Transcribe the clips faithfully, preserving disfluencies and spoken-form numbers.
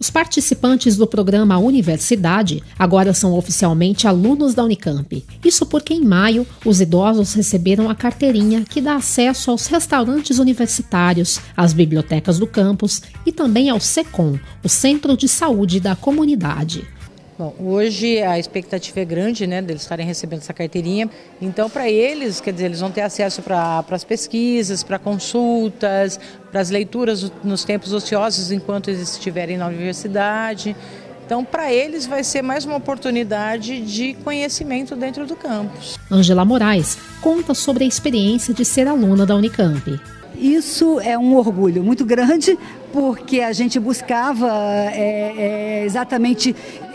Os participantes do programa Universidade agora são oficialmente alunos da Unicamp. Isso porque em maio os idosos receberam a carteirinha que dá acesso aos restaurantes universitários, às bibliotecas do campus e também ao SECOM, o Centro de Saúde da Comunidade. Bom, hoje a expectativa é grande, né, deles estarem recebendo essa carteirinha. Então, para eles, quer dizer, eles vão ter acesso para as pesquisas, para consultas, para as leituras nos tempos ociosos enquanto eles estiverem na universidade. Então, para eles vai ser mais uma oportunidade de conhecimento dentro do campus. Ângela Moraes conta sobre a experiência de ser aluna da Unicamp. Isso é um orgulho muito grande, porque a gente buscava é, é, exatamente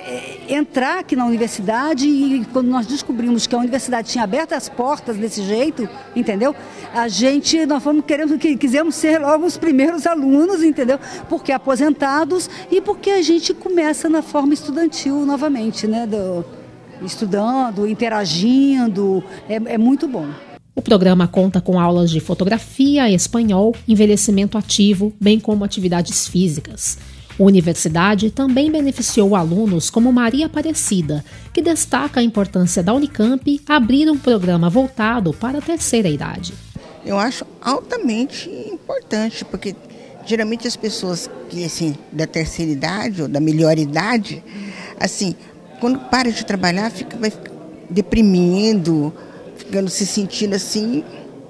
é, entrar aqui na universidade e quando nós descobrimos que a universidade tinha aberto as portas desse jeito, entendeu? A gente, nós fomos querendo, quisemos ser logo os primeiros alunos, entendeu? Porque aposentados e porque a gente começa na forma estudantil novamente, né? Do, estudando, interagindo, é, é muito bom. O programa conta com aulas de fotografia, espanhol, envelhecimento ativo, bem como atividades físicas. A universidade também beneficiou alunos como Maria Aparecida, que destaca a importância da Unicamp abrir um programa voltado para a terceira idade. Eu acho altamente importante, porque geralmente as pessoas que, assim, da terceira idade ou da melhor idade, assim, quando para de trabalhar, fica, vai ficar deprimindo, ficando se sentindo assim,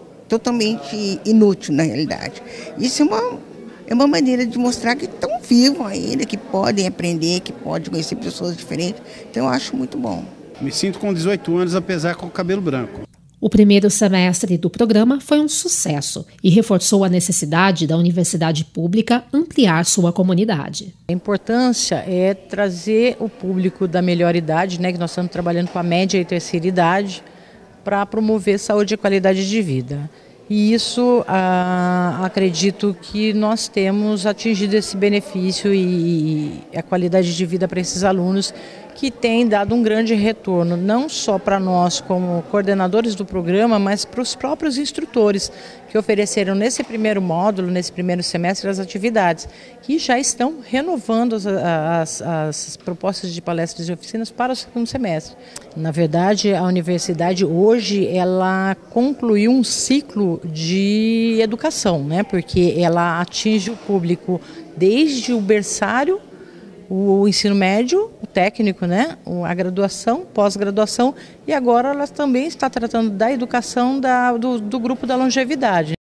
totalmente inútil na realidade. Isso é uma, é uma maneira de mostrar que estão vivos ainda, que podem aprender, que podem conhecer pessoas diferentes. Então eu acho muito bom. Me sinto com dezoito anos, apesar com o cabelo branco. O primeiro semestre do programa foi um sucesso e reforçou a necessidade da universidade pública ampliar sua comunidade. A importância é trazer o público da melhor idade, né, que nós estamos trabalhando com a média e terceira idade, para promover saúde e qualidade de vida. E isso, ah, acredito que nós temos atingido esse benefício e a qualidade de vida para esses alunos, que tem dado um grande retorno, não só para nós como coordenadores do programa, mas para os próprios instrutores, que ofereceram nesse primeiro módulo, nesse primeiro semestre, as atividades, que já estão renovando as, as, as propostas de palestras e oficinas para o segundo semestre. Na verdade, a universidade hoje, ela concluiu um ciclo de educação, né? Porque ela atinge o público desde o berçário, o ensino médio, o técnico, né? A graduação, pós-graduação, e agora ela também está tratando da educação da, do, do grupo da longevidade.